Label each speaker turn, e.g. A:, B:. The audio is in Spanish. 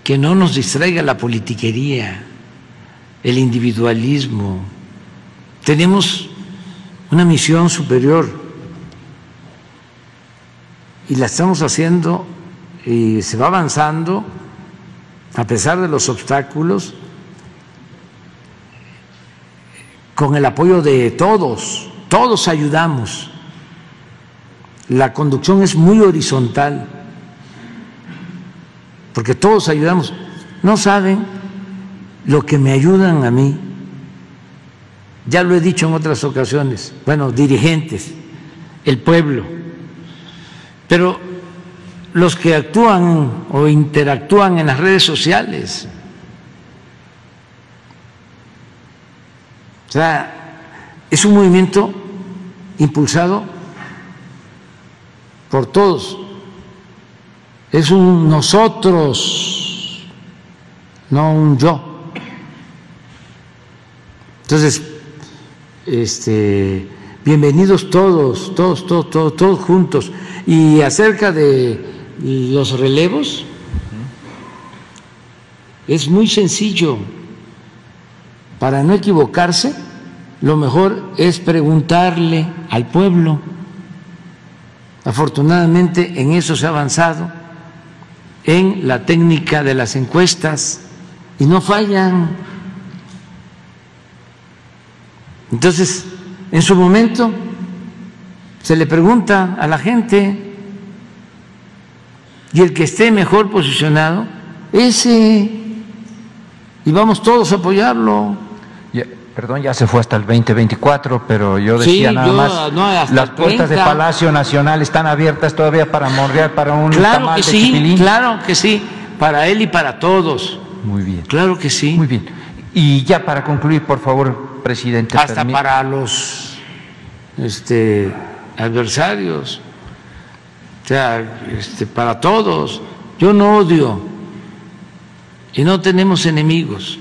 A: que no nos distraiga la politiquería, el individualismo. Tenemos una misión superior y la estamos haciendo y se va avanzando a pesar de los obstáculos, con el apoyo de todos, todos ayudamos. La conducción es muy horizontal, porque todos ayudamos. No saben lo que me ayudan a mí, ya lo he dicho en otras ocasiones, bueno, dirigentes, el pueblo, pero los que actúan o interactúan en las redes sociales. O sea, es un movimiento impulsado por todos, es un nosotros, no un yo. Entonces, bienvenidos todos, todos juntos. Y acerca de los relevos, es muy sencillo. Para no equivocarse, lo mejor es preguntarle al pueblo. Afortunadamente en eso se ha avanzado, en la técnica de las encuestas, y no fallan. Entonces, en su momento se le pregunta a la gente, y el que esté mejor posicionado, ese, y vamos todos a apoyarlo.
B: Perdón, ya se fue hasta el 2024, pero yo decía las puertas de Palacio Nacional están abiertas todavía para morrear para un tamal de chipilín.
A: Claro que sí, para él y para todos.
B: Muy bien.
A: Claro que sí.
B: Muy bien. Y ya para concluir, por favor, presidente.
A: Hasta para los adversarios, o sea, para todos. Yo no odio y no tenemos enemigos.